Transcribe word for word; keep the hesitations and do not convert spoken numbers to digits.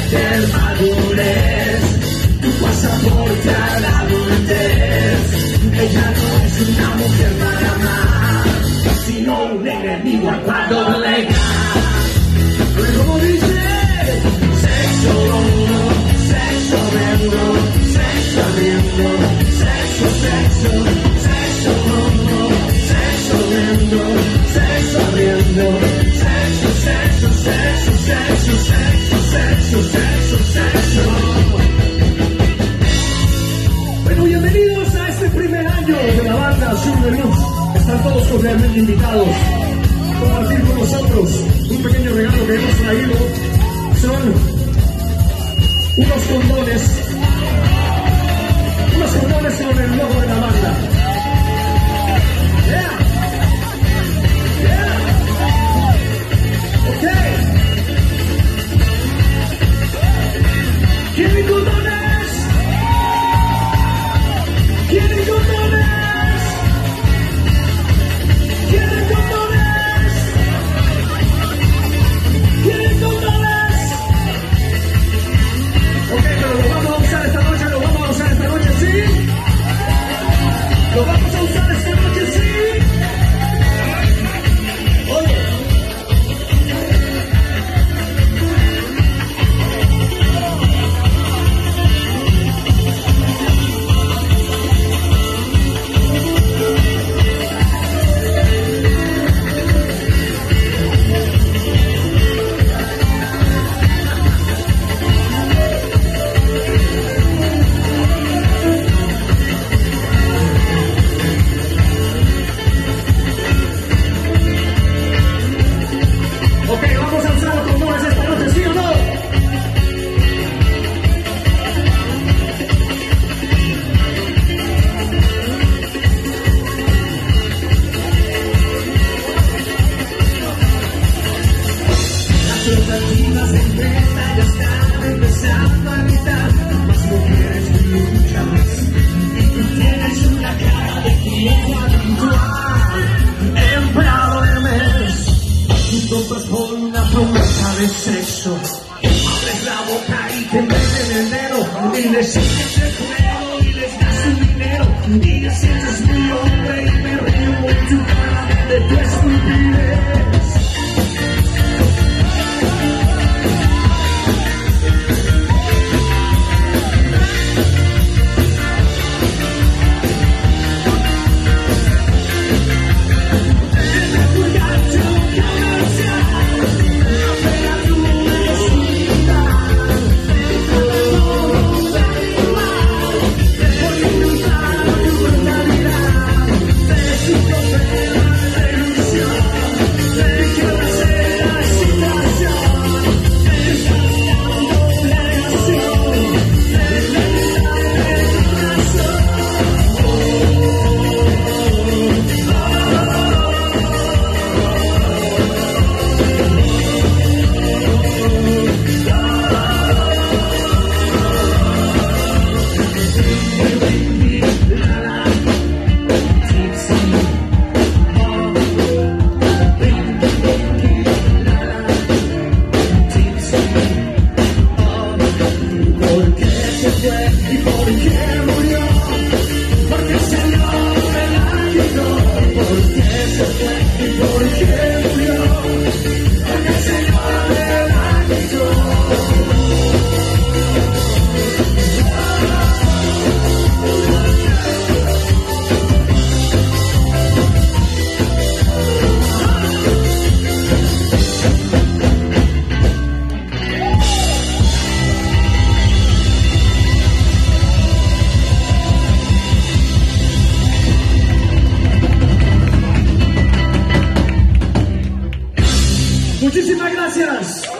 de madurez, tu pasaporte a la adultez. Ella no es una mujer para amar, sino un enemigo al cual doblegar. Como dice, sexo bongo, sexo vengo, sexo abriendo, sexo, sexo, sexo bongo, sexo vengo, sexo abriendo, sexo, sexo, sexo, sexo, sexo, sexo, sexo, sexo. Bueno, bienvenidos a este primer año de la banda Azul de Luz. Están todos cordialmente invitados a compartir con nosotros un pequeño regalo que hemos traído. Son unos condones, unos condones con el logo de la banda. Yeah, yeah, okay. ¿Quieren condones? ¿Quieren condones? ¿Quieren condones? ¿Quieren condones? Ok, pero lo vamos a usar esta noche, lo vamos a usar esta noche, ¿sí? Lo vamos a usar esta noche, ¿sí? Oye. De sexo, abres la boca y te meten el dedo y les sigues el juego y les das tu dinero y te sientes muy hombre y me río en tu cara de tu estupidez. Muchísimas gracias.